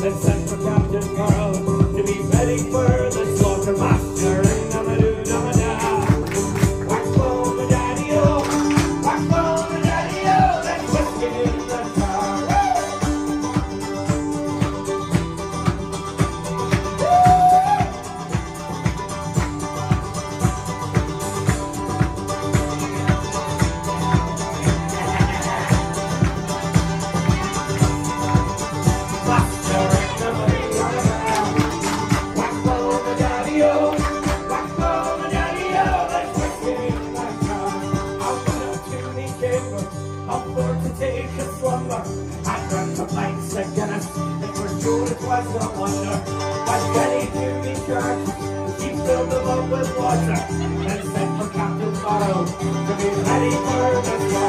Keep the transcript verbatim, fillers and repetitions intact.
and sent for Captain Carl to be ready for the slaughter master. And namadoo, namada. Whack on the daddy-o, whack on the daddy-o, that's whiskey in the car. Was no wonder, but ready to be charged. She filled them up with water and sent for Captain Morrow to be ready for the